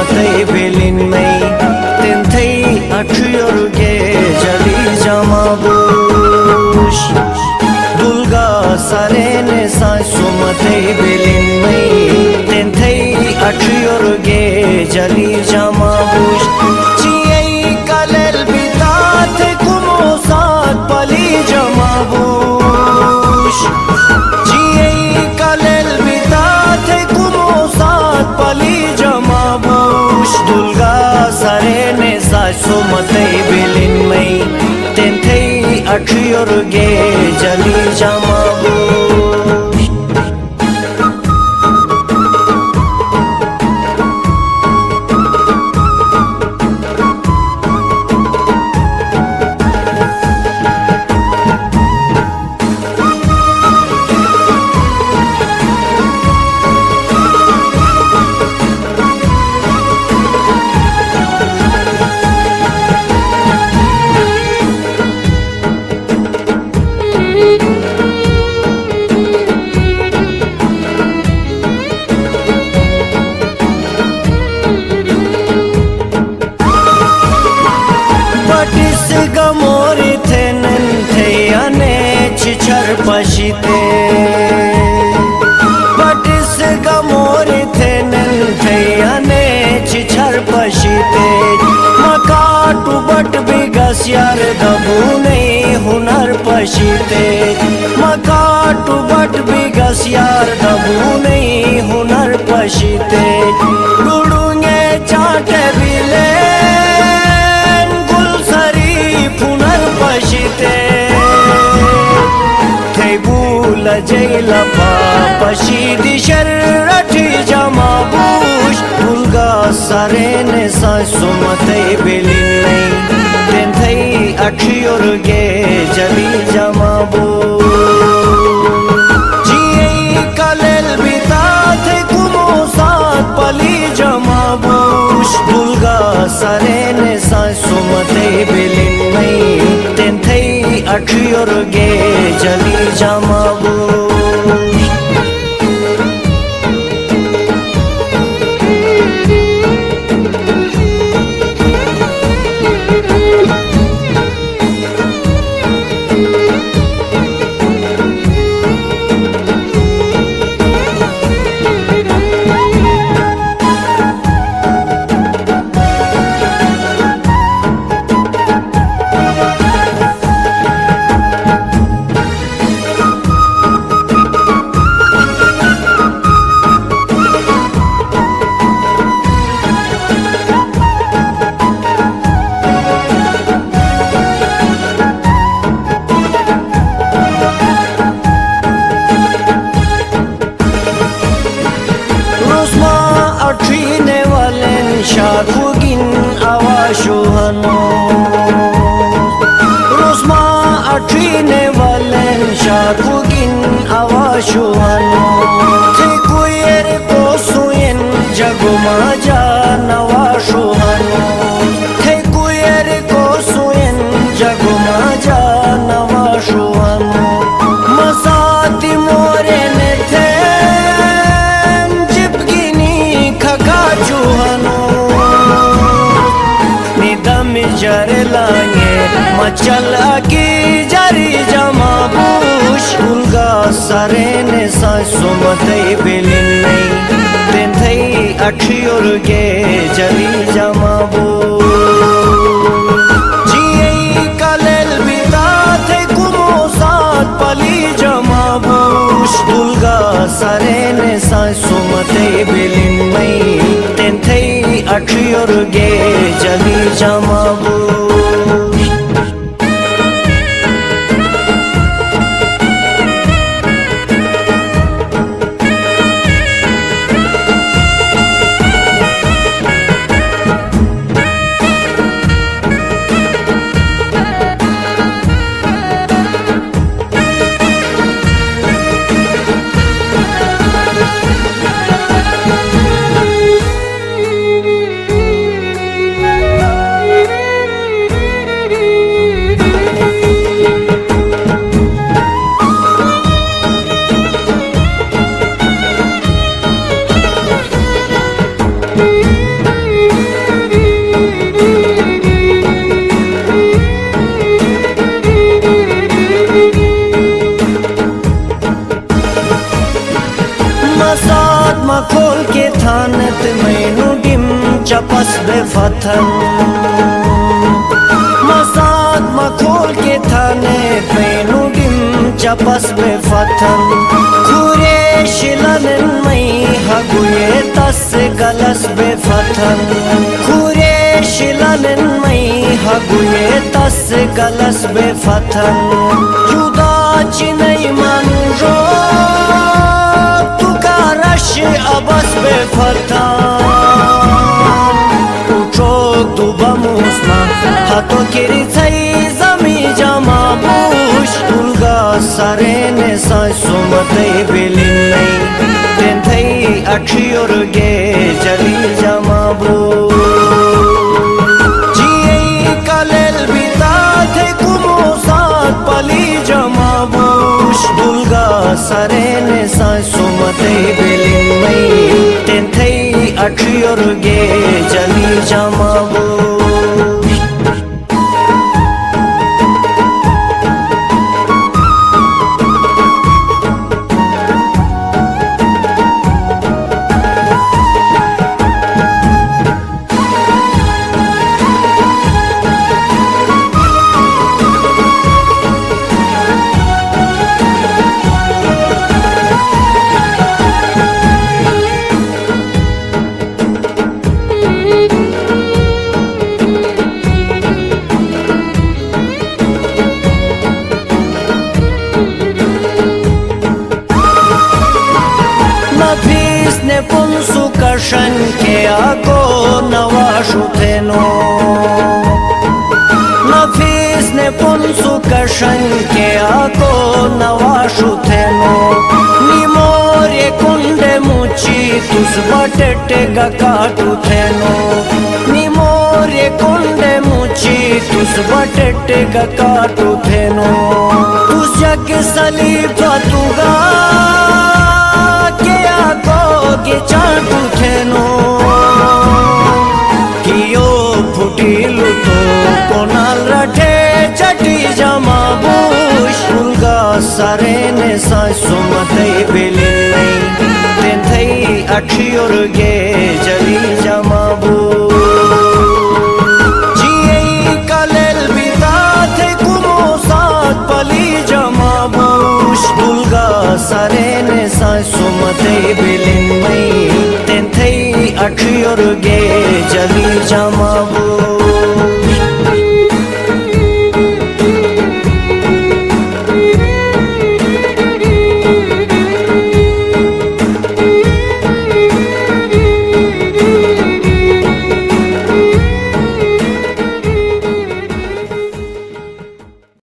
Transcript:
सुमतै बेलिनमै तेन्थै अठ्योर्गे जली जमाबुश दुल्गा सरेने साय सुमतै बेलिनमै तेन्थै अठ्योर्गे जली जमाबुश चियै कलेल बितात कुमो सात पली जमाबुश चियै कलेल बितात कुमो सात पली जमाबुश दुल्गा सरेने साय सुमतै बेलिनमै तेन्थै अठ्योर्गे जली जमाबुश गमोरी थे नन्थे अने छिछर पशिते बटिस गमोरी थे नन्थे अने छिछर पशिते मकाटू बट बिगस यार दबू नहीं हुनर पशिते मकाटू बट बिगस यार दबू नहीं हुनर पशिते डुडूंगे चाटे बिले जैला पशीदी शर्रठी जमाबुश दुल्गा सरेने साय सुमतै बेलिनमै तेन्थै अठ्योर्गे जली जमाबुश चियै कलेल बितात कुमो सात पली जमाबुश दुल्गा सरेने साय सुमतै बेलिनमै तेन्थै अठ्योर्गे जली जमाबुश अठीने वालेन शाकुगिन आवाशुहनो रोस्मा अठीने वालेन शाकुगिन आवाशुहनो थे कुयर को सुयन जगुमा जान आवाशुहनो थे कुयर को सुयन जगुमा जान आवाशुहनो मसाती मोरे ने थे जर लांगे मचल की जरी जमाबुश दुल्गा सरेने साय सुमतै बेलिनमै तेन्थै अठ्योर्गे जली जमाबुश चियै कलेल बितात कुमो सात पली जमाबुश दुल्गा सरेने साय सुमतै बेलिनमै तेन्थै अठ्योर्गे जली जमाबुश खोल के थानत मैनू डिम चपस बे फथन मसाद मा खोल के थाने मैनू डिम चपस बे फथन खुरे शिलन मई हगुए तस गलस बे फथन खुरे शिलन मई हगुए तस गलस बे फथन जुदा चिनई मन रो तुका रश अबस बे फथन उठो दुबा मुस्ना हाथों किरी थई जमी जमा बुश तुलगा सारे ने सुमते बिलिन नहीं तेन थई अक्षियोर गे जली जमा बू जिये कलेल बिता थे कुमो साथ पली जमा बुश तुलगा सारे ने सुमते बिलिन नहीं तेन थई अक्षियोर गे जली जमा बू ने पुंसु कशन के आको नवाशु थेनो नफीस ने पुंसु कशन के आको नवाशु थेनो निमोरे कुंडे मुची तुस बटेटे गकाटु थेनो निमोरे कुंडे मुची तुस बटेटे गकाटु थेनो तुस जग सलीफा तुगा के चाटू थेनो कियो फुटीलु तो कोनाल रठे चटी जमा बुश उलगा सारे ने सुमते बिलिन नहीं तेन थई अक्षियोर गे जली